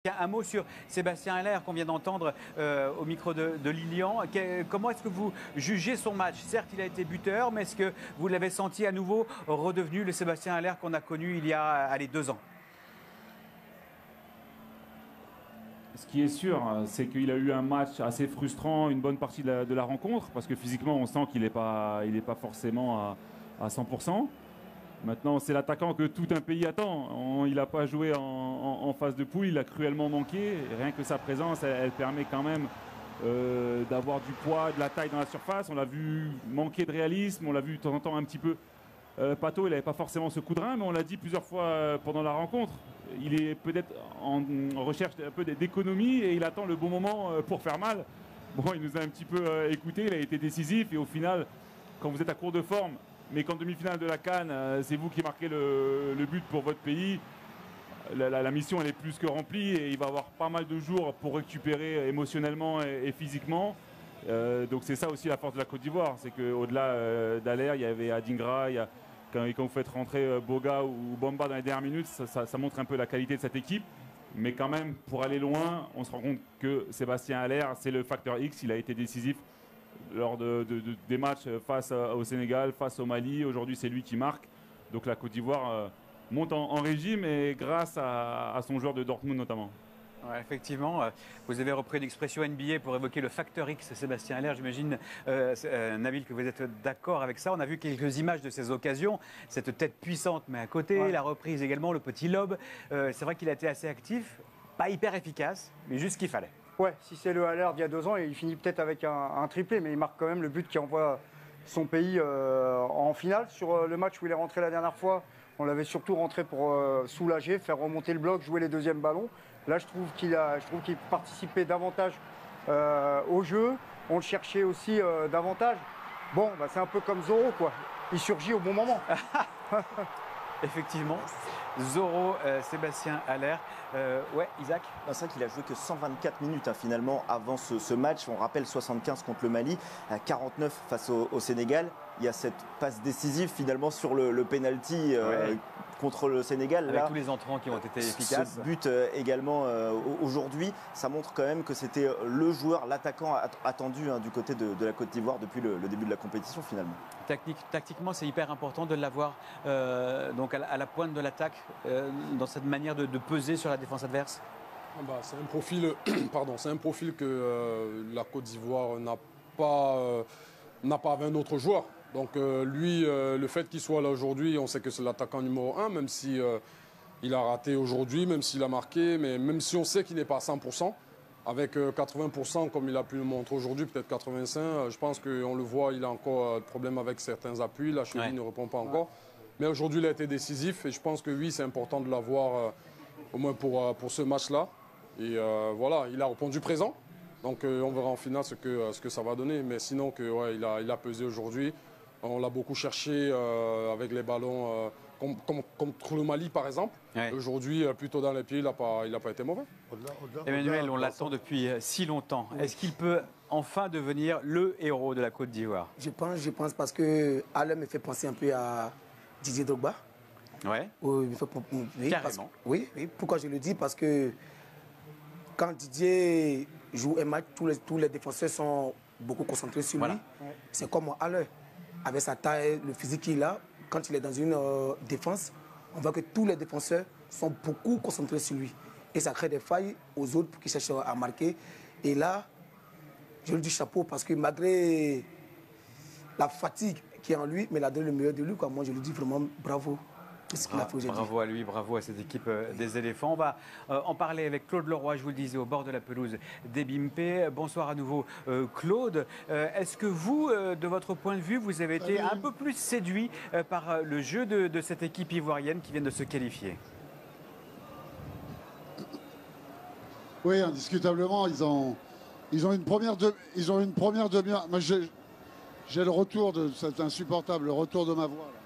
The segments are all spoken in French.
Un mot sur Sébastien Haller qu'on vient d'entendre au micro de Lilian. Comment est-ce que vous jugez son match? Certes, il a été buteur, mais est-ce que vous l'avez senti à nouveau redevenu le Sébastien Haller qu'on a connu il y a 2 ans? Ce qui est sûr, c'est qu'il a eu un match assez frustrant une bonne partie de la rencontre, parce que physiquement, on sent qu'il n'est pas forcément à 100%. Maintenant, c'est l'attaquant que tout un pays attend. Il n'a pas joué en phase de poule, il a cruellement manqué. Et rien que sa présence, elle permet quand même d'avoir du poids, de la taille dans la surface. On l'a vu manquer de réalisme, on l'a vu de temps en temps un petit peu Pato, il n'avait pas forcément ce coup de rein, mais on l'a dit plusieurs fois pendant la rencontre. Il est peut-être en recherche un peu d'économie et il attend le bon moment pour faire mal. Bon, il nous a un petit peu écouté, il a été décisif et au final, quand vous êtes à court de forme, mais qu'en demi-finale de la CAN, c'est vous qui marquez le but pour votre pays, la mission elle est plus que remplie et il va avoir pas mal de jours pour récupérer émotionnellement et physiquement. Donc c'est ça aussi la force de la Côte d'Ivoire, c'est qu'au-delà d'Haller, il y avait Adingra, quand vous faites rentrer Boga ou Bamba dans les dernières minutes, ça montre un peu la qualité de cette équipe. Mais quand même, pour aller loin, on se rend compte que Sébastien Haller, c'est le facteur X, il a été décisif lors des matchs face au Sénégal, face au Mali. Aujourd'hui, c'est lui qui marque. Donc la Côte d'Ivoire monte en régime et grâce à son joueur de Dortmund notamment. Ouais, effectivement, vous avez repris l'expression NBA pour évoquer le facteur X, Sébastien Haller. J'imagine, Nabil, que vous êtes d'accord avec ça. On a vu quelques images de ces occasions, cette tête puissante mais à côté, ouais. La reprise également, le petit lob. C'est vrai qu'il a été assez actif, pas hyper efficace, mais juste ce qu'il fallait. Ouais, si c'est le Haller d'il y a 2 ans, il finit peut-être avec un triplé, mais il marque quand même le but qui envoie son pays en finale. Sur le match où il est rentré la dernière fois, on l'avait surtout rentré pour soulager, faire remonter le bloc, jouer les deuxièmes ballons. Là, je trouve qu'il participait davantage au jeu. On le cherchait aussi davantage. Bon, bah, c'est un peu comme Zorro, quoi. Il surgit au bon moment. Effectivement. Zorro, Sébastien Haller. Ouais, Isaac. C'est vrai qu'il a joué que 124 minutes finalement avant ce match. On rappelle 75 contre le Mali, 49 face au Sénégal. Il y a cette passe décisive finalement sur le penalty contre le Sénégal. Avec tous les entrants qui ont été efficaces. Ce but également aujourd'hui, ça montre quand même que c'était le joueur, l'attaquant attendu du côté de la Côte d'Ivoire depuis le début de la compétition finalement. Tactiquement, c'est hyper important de l'avoir donc à la pointe de l'attaque dans cette manière de peser sur la défense adverse. C'est un profil, c'est un profil que la Côte d'Ivoire n'a pas avec un autre joueur. Donc lui, le fait qu'il soit là aujourd'hui, on sait que c'est l'attaquant numéro 1, même si il a raté aujourd'hui, même s'il a marqué, mais même si on sait qu'il n'est pas à 100%, avec 80% comme il a pu le montrer aujourd'hui, peut-être 85%, je pense qu'on le voit, il a encore des problèmes avec certains appuis, la cheville ne répond pas encore. Mais aujourd'hui, il a été décisif et je pense que oui, c'est important de l'avoir au moins pour ce match-là. Et voilà, il a répondu présent. Donc on verra en finale ce que ça va donner. Mais sinon, il a pesé aujourd'hui. On l'a beaucoup cherché avec les ballons contre le Mali, par exemple. Ouais. Aujourd'hui, plutôt dans les pieds, il n'a pas été mauvais. Emmanuel, on l'attend depuis si longtemps. Oui. Est-ce qu'il peut enfin devenir le héros de la Côte d'Ivoire? Je pense parce que Haller me fait penser un peu à Didier Drogba. Ouais. Carrément. Oui, pourquoi je le dis? Parce que quand Didier joue un match, tous les défenseurs sont beaucoup concentrés sur lui. Ouais. C'est comme Haller. Avec sa taille, le physique qu'il a, quand il est dans une défense, on voit que tous les défenseurs sont beaucoup concentrés sur lui. Et ça crée des failles aux autres qui cherchent à marquer. Et là, je lui dis chapeau parce que malgré la fatigue qui est en lui, mais il a donné le meilleur de lui. Moi, je lui dis vraiment bravo. Bravo à lui, bravo à cette équipe des éléphants. On va en parler avec Claude Leroy, je vous le disais, au bord de la pelouse d'Ebimpe. Bonsoir à nouveau Claude. Est-ce que vous, de votre point de vue, vous avez été un peu plus séduit par le jeu de cette équipe ivoirienne qui vient de se qualifier? Oui, indiscutablement, ils ont une première demi-heure. Moi, j'ai le retour de cet insupportable, le retour de ma voix. Là.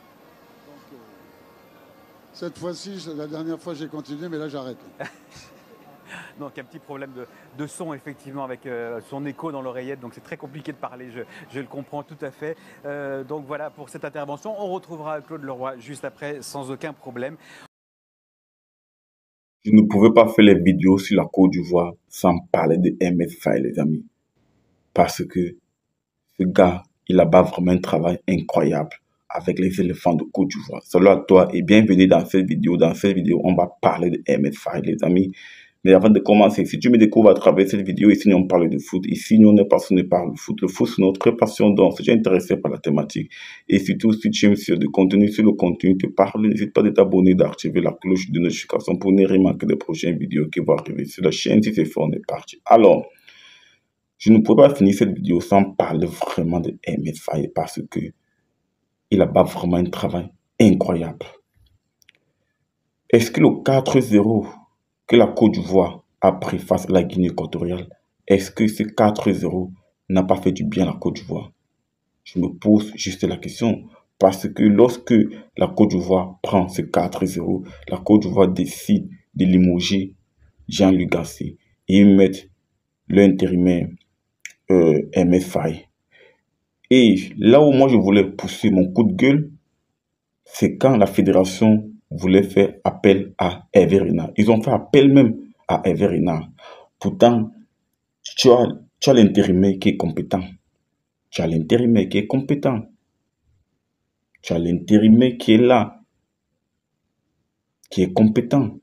Cette fois-ci, la dernière fois j'ai continué, mais là j'arrête. Donc un petit problème de son effectivement avec son écho dans l'oreillette, donc c'est très compliqué de parler, je le comprends tout à fait. Donc voilà pour cette intervention, on retrouvera Claude Leroy juste après sans aucun problème. Je ne pouvais pas faire les vidéos sur la Côte d'Ivoire sans parler de MS Faye, les amis. Parce que ce gars, il a vraiment un travail incroyable avec les éléphants de Côte d'Ivoire. Salut à toi et bienvenue dans cette vidéo. Dans cette vidéo, on va parler de MS Faye, les amis. Mais avant de commencer, si tu me découvres à travers cette vidéo, ici on parle de foot, ici on est passionné par le foot. Le foot, c'est notre passion, donc si tu es intéressé par la thématique et surtout si tu aimes sur le contenu te parle, n'hésite pas de t'abonner, d'activer la cloche de notification pour ne rien manquer des prochaines vidéos qui vont arriver sur la chaîne. Si c'est fait, on est parti. Alors, je ne pourrais pas finir cette vidéo sans parler vraiment de MS Faye parce que il a vraiment un travail incroyable. Est-ce que le 4-0 que la Côte d'Ivoire a pris face à la Guinée équatoriale, est-ce que ce 4-0 n'a pas fait du bien à la Côte d'Ivoire? Je me pose juste la question. Parce que lorsque la Côte d'Ivoire prend ce 4-0, la Côte d'Ivoire décide de limoger Jean-Louis Gasset et mettre l'intérimaire MS Faye. Et là où moi je voulais pousser mon coup de gueule, c'est quand la fédération voulait faire appel à Hervé Renard. Ils ont fait appel même à Hervé Renard. Pourtant, tu as l'intérimaire qui est compétent. Tu as l'intérimaire qui est compétent. Tu as l'intérimaire qui est là, qui est compétent.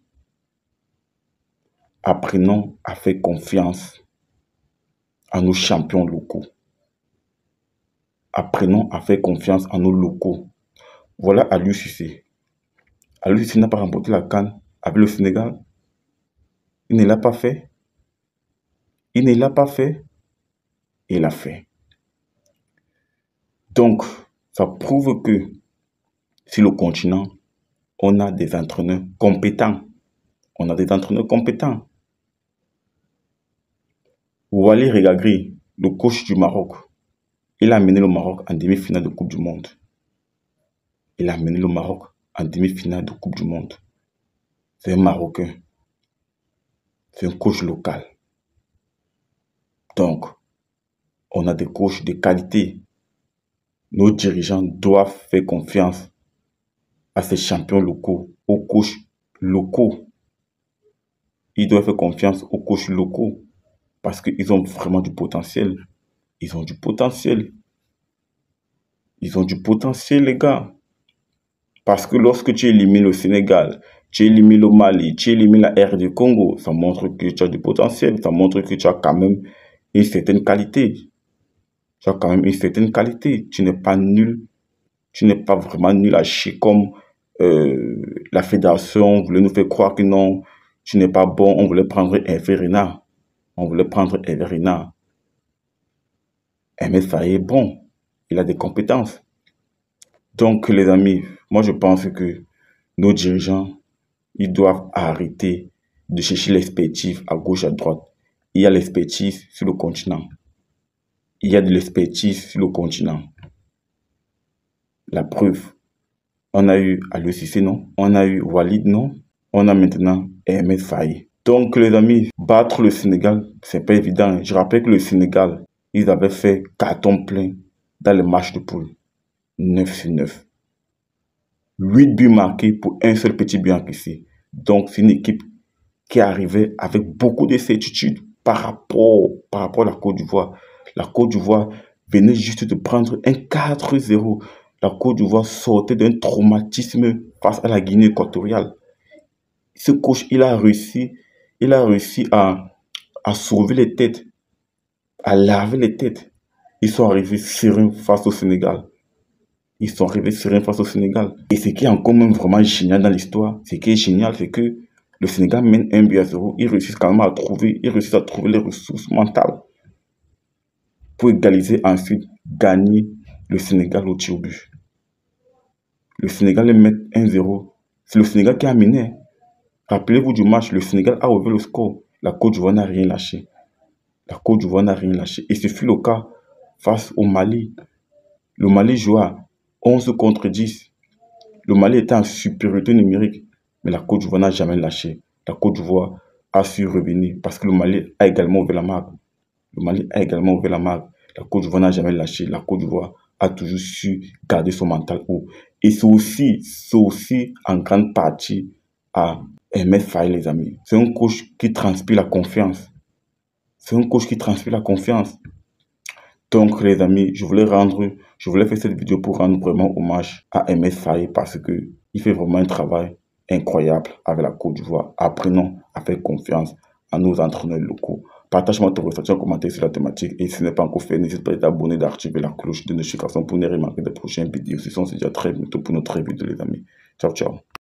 Apprenons à faire confiance à nos champions locaux. Apprenons à faire confiance à nos locaux. Voilà Aliou Cissé. Aliou Cissé n'a pas remporté la CAN avec le Sénégal. Il ne l'a pas fait. Il ne l'a pas fait. Il l'a fait. Donc, ça prouve que sur le continent, on a des entraîneurs compétents. On a des entraîneurs compétents. Walid Regragui, le coach du Maroc, il a amené le Maroc en demi-finale de Coupe du Monde. Il a amené le Maroc en demi-finale de Coupe du Monde. C'est un Marocain. C'est un coach local. Donc, on a des coachs de qualité. Nos dirigeants doivent faire confiance à ces champions locaux, aux coachs locaux. Ils doivent faire confiance aux coachs locaux parce qu'ils ont vraiment du potentiel. Ils ont du potentiel. Ils ont du potentiel, les gars. Parce que lorsque tu élimines le Sénégal, tu élimines le Mali, tu élimines la RD du Congo, ça montre que tu as du potentiel. Ça montre que tu as quand même une certaine qualité. Tu as quand même une certaine qualité. Tu n'es pas nul. Tu n'es pas vraiment nul à chier comme la fédération voulait nous faire croire que non, tu n'es pas bon. On voulait prendre Hervé Renard. On voulait prendre Hervé Renard. MS Faye est bon. Il a des compétences. Donc, les amis, moi, je pense que nos dirigeants, ils doivent arrêter de chercher l'expertise à gauche, à droite. Il y a l'expertise sur le continent. Il y a de l'expertise sur le continent. La preuve, on a eu Aliou Cissé, non? On a eu Walid, non? On a maintenant MS Faye. Donc, les amis, battre le Sénégal, c'est pas évident. Je rappelle que le Sénégal, ils avaient fait carton plein dans le match de poule. 9-9. 8 buts marqués pour un seul petit but encaissé. Donc, c'est une équipe qui arrivait avec beaucoup de certitude par rapport à la Côte d'Ivoire. La Côte d'Ivoire venait juste de prendre un 4-0. La Côte d'Ivoire sortait d'un traumatisme face à la Guinée équatoriale. Ce coach, il a réussi à sauver les têtes, à laver les têtes. Ils sont arrivés sereins face au Sénégal. Ils sont arrivés sereins face au Sénégal. Et ce qui est encore même vraiment génial dans l'histoire, ce qui est génial, c'est que le Sénégal mène 1-0. Ils réussissent quand même à trouver les ressources mentales pour égaliser ensuite, gagner le Sénégal au tir au but. Le Sénégal les met 1-0. C'est le Sénégal qui a mené. Rappelez-vous du match, le Sénégal a ouvert le score. La Côte d'Ivoire n'a rien lâché. La Côte d'Ivoire n'a rien lâché. Et ce fut le cas face au Mali. Le Mali joua 11 contre 10. Le Mali était en supériorité numérique. Mais la Côte d'Ivoire n'a jamais lâché. La Côte d'Ivoire a su revenir parce que le Mali a également ouvert la marque. Le Mali a également ouvert la marque. La Côte d'Ivoire n'a jamais lâché. La Côte d'Ivoire a toujours su garder son mental haut. Et c'est aussi en grande partie à MS Faye, les amis. C'est un coach qui transpire la confiance. C'est un coach qui transpire la confiance. Donc, les amis, je voulais faire cette vidéo pour rendre vraiment hommage à MS Faye parce qu'il fait vraiment un travail incroyable avec la Côte d'Ivoire. Apprenons à faire confiance à nos entraîneurs locaux. Partage-moi ton ressenti en commentaire sur la thématique et si ce n'est pas encore fait, n'hésite pas à t'abonner, d'activer la cloche de notification pour ne rien manquer des prochaines vidéos. On se dit à très bientôt pour notre vidéo, les amis. Ciao, ciao.